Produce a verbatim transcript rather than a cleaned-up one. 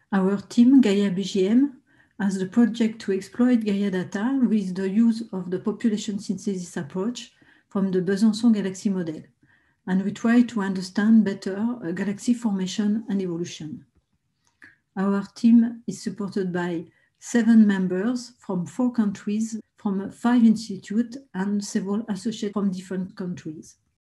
Our team, Gaia B G M, has the project to exploit Gaia data with the use of the population synthesis approach from the Besançon galaxy model. And we try to understand better uh, galaxy formation and evolution. Our team is supported by seven members from four countries, from five institutes, and several associates from different countries.